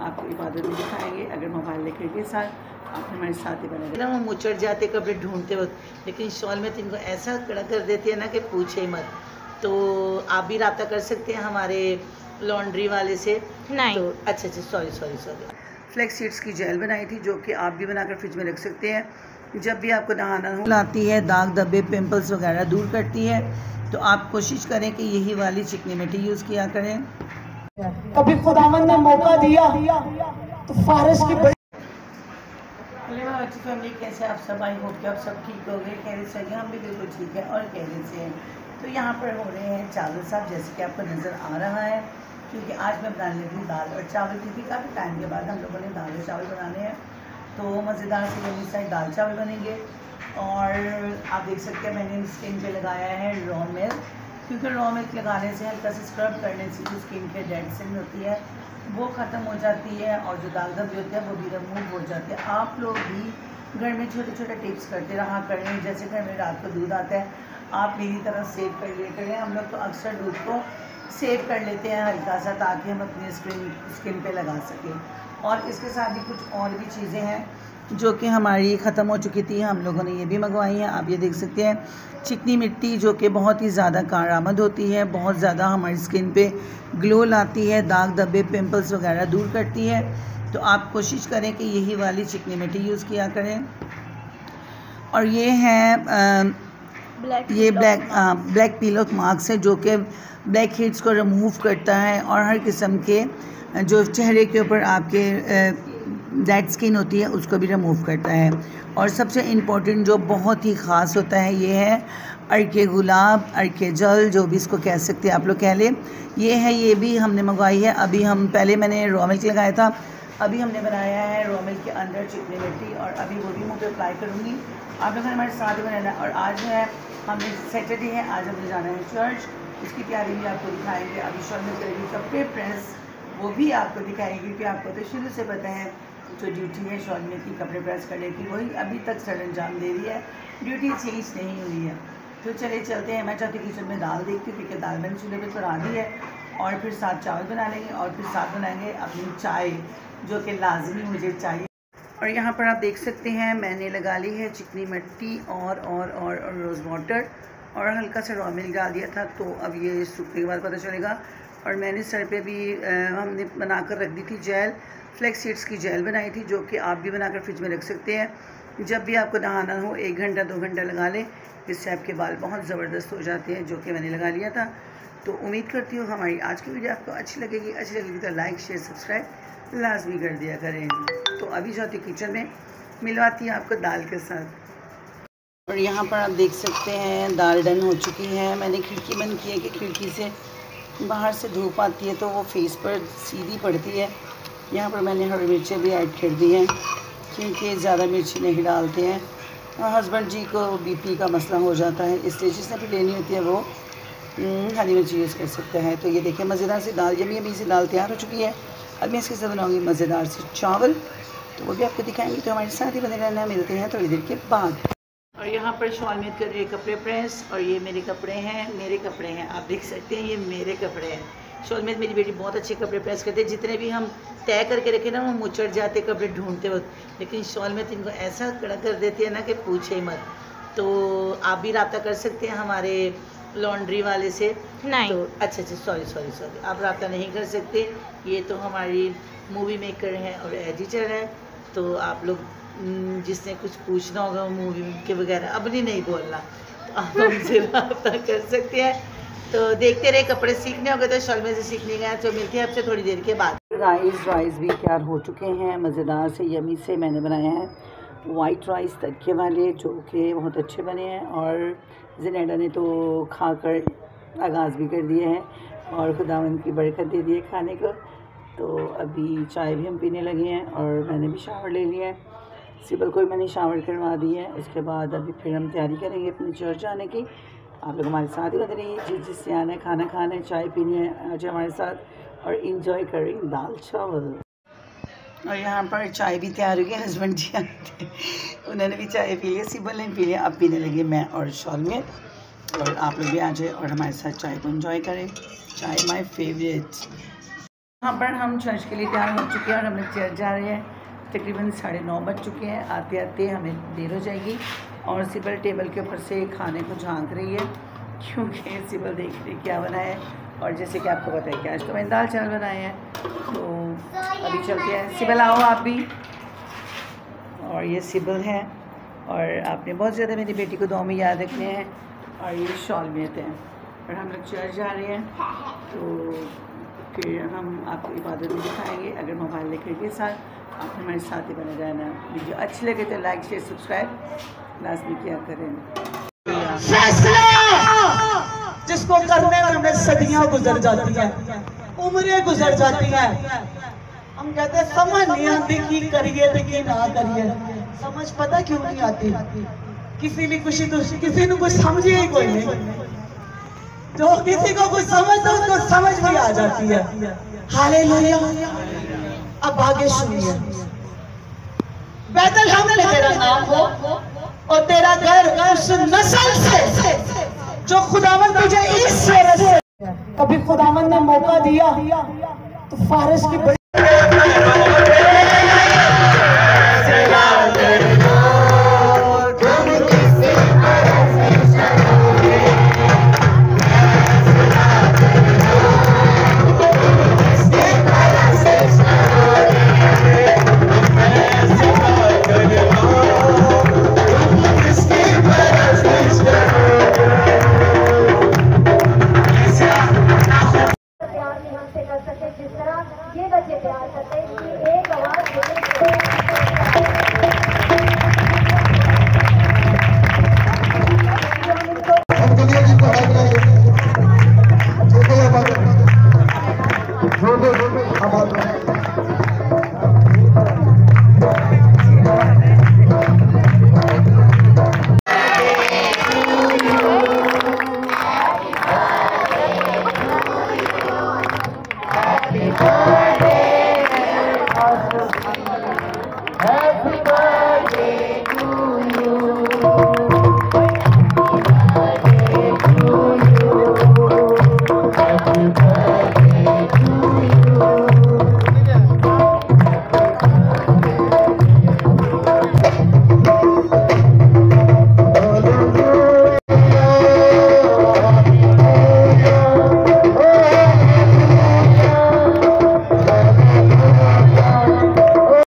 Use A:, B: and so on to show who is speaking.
A: आपको इबादत में दिखाएंगे। अगर मोबाइल लेकर के साथ आप हमारे साथ ही बने ना, वो मुचड़ जाते कपड़े ढूंढते वक्त, लेकिन शॉल में इनको ऐसा कड़ा कर देती है ना कि पूछे ही मत। तो आप भी रब्ता कर सकते हैं हमारे लॉन्ड्री वाले से।
B: नहीं
A: तो अच्छा सॉरी फ्लेक्स सीड्स की जेल बनाई थी, जो कि आप भी बनाकर फ्रिज में रख सकते हैं। जब भी आपको नहाना हो लाती है, दाग धब्बे पिंपल्स वगैरह दूर करती है। तो आप कोशिश करें कि यही वाली चिकनी मिट्टी यूज़ किया करें।
C: कभी खुदावंद ने मौका दिया तो फारिस की
A: फैमिली कैसे आप सब, आई होप कि आप सब ठीक हो गए, खैरियत से हैं। हम भी बिल्कुल ठीक है और खैरियत से हैं। तो यहाँ पर हो रहे हैं चावल साहब, जैसे कि आपको नज़र आ रहा है, क्योंकि आज मैं बनाने लगी दाल और चावल, क्योंकि काफ़ी टाइम के बाद हम लोगों ने दाल और चावल बनाने हैं। तो मज़ेदार से यम्मी साइड दाल चावल बनेंगे। और आप देख सकते हैं मैंने स्किन पे लगाया है रॉ मिल्क, क्योंकि रॉ मिल्क लगाने से हल्का से स्क्रब करने से जो स्किन पे डेड सेल होती है वो ख़त्म हो जाती है, और जो दाग धब्बे होते हैं वो भी रिमूव हो जाते हैं। आप लोग भी घर में छोटे छोटे टिप्स करते रहा करें। जैसे घर में रात को दूध आता है, आप मेरी तरह सेव कर लिया करें। हम लोग तो अक्सर दूध को सेव कर लेते हैं हल्का सा, ताकि हम अपनी स्किन पे लगा सकें। और इसके साथ भी कुछ और भी चीज़ें हैं जो कि हमारी ख़त्म हो चुकी थी, हम लोगों ने ये भी मंगवाई हैं। आप ये देख सकते हैं चिकनी मिट्टी, जो कि बहुत ही ज़्यादा कारआमद होती है, बहुत ज़्यादा हमारी स्किन पे ग्लो लाती है, दाग धब्बे पिंपल्स वगैरह दूर करती है। तो आप कोशिश करें कि यही वाली चिकनी मिट्टी यूज़ किया करें। और ये है ब्लैक पील ऑफ मार्क्स है, जो कि ब्लैक हेड्स को रिमूव करता है और हर किस्म के जो चेहरे के ऊपर आपके डेड स्किन होती है उसको भी रिमूव करता है। और सबसे इम्पोर्टेंट जो बहुत ही ख़ास होता है ये है अर्के गुलाब, अर्के जल, जो भी इसको कह सकते हैं आप लोग कह लें। ये है, ये भी हमने मंगवाई है। अभी हम पहले मैंने रॉ मिल्क लगाया था, अभी हमने बनाया है रॉ मिल्क के अंदर चिकनी मिट्टी, और अभी वो भी मुँह पे अप्लाई करूँगी। आप लोग हमारे साथ ही बनाना। और आज है हमने सैटरडे है, आज हमने जाना है चर्च, उसकी तैयारी भी आपको दिखाएंगे। अभी शॉल में करेंगे कपड़े प्रेस, वो भी आपको दिखाएंगे, क्योंकि आपको तो शुरू से पता है जो ड्यूटी है शॉल में की कपड़े प्रेस करने की, वही अभी तक सर अंजाम दे रही है, ड्यूटी चेंज नहीं हुई है। तो चले चलते हैं। मैं चाहती हूँ किचन में दाल देखती हूँ, क्योंकि दाल मैंने चूल्हे पर चढ़ा दी है, और फिर साथ चावल बना लेंगे, और फिर साथ बनाएंगे अपनी चाय, जो कि लाजमी मुझे चाहिए। और यहाँ पर आप देख सकते हैं मैंने लगा ली है चिकनी मिट्टी और रोज़ वाटर, और हल्का सा रॉ मिल्क डाल दिया था। तो अब ये सूखने के बाद पता चलेगा। और मैंने सर पे भी हमने बनाकर रख दी थी जेल, फ्लेक्स सीड्स की जेल बनाई थी, जो कि आप भी बनाकर फ्रिज में रख सकते हैं। जब भी आपको नहाना हो 1 घंटा 2 घंटा लगा लें, इससे आपके बाल बहुत ज़बरदस्त हो जाते हैं, जो कि मैंने लगा लिया था। तो उम्मीद करती हूँ हमारी आज की वीडियो आपको अच्छी लगेगी तो लाइक शेयर सब्सक्राइब लाजमी कर दिया करें। तो अभी जाती किचन में, मिलवाती है आपको दाल के साथ। और यहाँ पर आप देख सकते हैं दाल डन हो चुकी है। मैंने खिड़की बंद की है कि खिड़की से बाहर से धूप आती है तो वो फेस पर सीधी पड़ती है। यहाँ पर मैंने हरी मिर्चें भी ऐड कर दी हैं, क्योंकि ज़्यादा मिर्ची नहीं डालते हैं, और हस्बैंड जी को बीपी का मसला हो जाता है, इसलिए जिसने भी लेनी होती है वो हरी मिर्ची यूज़ कर सकता है। तो ये देखिए मज़ेदार सी दाल, यम्मी सी दाल तैयार हो चुकी है। अब मैं इसके साथ बनाऊँगी मज़ेदार से चावल, तो वो भी आपको दिखाएंगे। तो हमारे साथ ही बने रहना, मिलते हैं थोड़ी देर के बाद। और यहाँ पर शॉल में कर रहे कपड़े प्रेस, और ये मेरे कपड़े हैं, आप देख सकते हैं ये मेरे कपड़े हैं। शॉल में मेरी बेटी बहुत अच्छे कपड़े प्रेस करते हैं, जितने भी हम तय करके रखे ना वो मुचड़ जाते कपड़े ढूंढते वक्त, लेकिन शॉल में इनको ऐसा कड़ा कर देती है ना कि पूछे ही मत। तो आप भी रब्ता कर सकते हैं हमारे लॉन्ड्री वाले से।
B: नहीं
A: तो अच्छा सॉरी आप रब्ता नहीं कर सकते। ये तो हमारी मूवी मेकर हैं और एडिटर है, तो आप लोग जिसने कुछ पूछना होगा मूवी के वगैरह, अब नहीं बोलना, तो आप हमसे रब्ता कर सकते हैं। तो देखते रहे, कपड़े सीखने होंगे तो शॉल में से सीखने गए। तो मिलते हैं आपसे थोड़ी देर के बाद। राइस भी तैयार हो चुके हैं, मज़ेदार से यम्मी से मैंने बनाया है वाइट राइस तड़के वाले, जो कि बहुत अच्छे बने हैं। और ज़िनेडा ने तो खाकर आगाज़ भी कर दिए हैं, और खुदावंद की बरकत दे दी है खाने को। तो अभी चाय भी हम पीने लगे हैं, और मैंने भी शावर ले लिया है, सिबल को मैंने शावर करवा दी है। उसके बाद अभी फिर हम तैयारी करेंगे अपने चर्च जाने की। आप लोग हमारे साथ ही बने रहिए, जिससे आना है, खाना खाना है, चाय पीनी है, आज हमारे साथ और इंजॉय करें दाल चावल। और यहाँ पर चाय भी तैयार हो गई, हस्बैंड जी आते उन्होंने भी चाय पी लिया, सिबल ने पी लिया, अब पीने लगे मैं और शॉल में। और आप लोग भी आ जाए और हमारे साथ चाय को एंजॉय करें। चाय माय फेवरेट। यहाँ पर हम चर्च के लिए तैयार हो चुके हैं और हम लोग चर्च जा रहे हैं। तकरीबन 9:30 बज चुके हैं। आते आते हमें देर हो जाएगी और सिबल टेबल के ऊपर से खाने को झांक रही है, क्योंकि सिबल देख रही क्या बनाया है। और जैसे कि आपको पता है कि आज तो मैंने दाल चावल बनाए हैं, तो अभी चलते हैं। सिबल आओ आप भी। और ये सिबल है, और आपने बहुत ज़्यादा मेरी बेटी को दुआ में याद रखने हैं। और ये शॉल में हैं, और हम लोग चर्च जा रहे हैं, तो फिर हम आपको इबादत भी दिखाएंगे। अगर मोबाइल लेकर के साथ आप हमारे साथ ही बने रहना। वीडियो अच्छी लगे तो लाइक शेयर सब्सक्राइब लाजमी किया करें।
C: जिसको करने में सदियां गुजर जाती हैं, उम्रें गुजर जाती हैं। हम कहते हैं समझ नहीं आती कि करिए तो कि ना करिए। समझ पता क्यों नहीं आती? किसी ने कुछ किसी ने कुछ समझे ही कोई नहीं। जो किसी को कुछ समझता है उसको समझ भी आ जाती है। हालेलुया। अब आगे सुनिए। बैतलहम तेरा नाम हो और तेरा घर उस नस्ल से जो खुदावंद तुझे इस से कभी खुदावंद ने मौका दिया तो फारिस की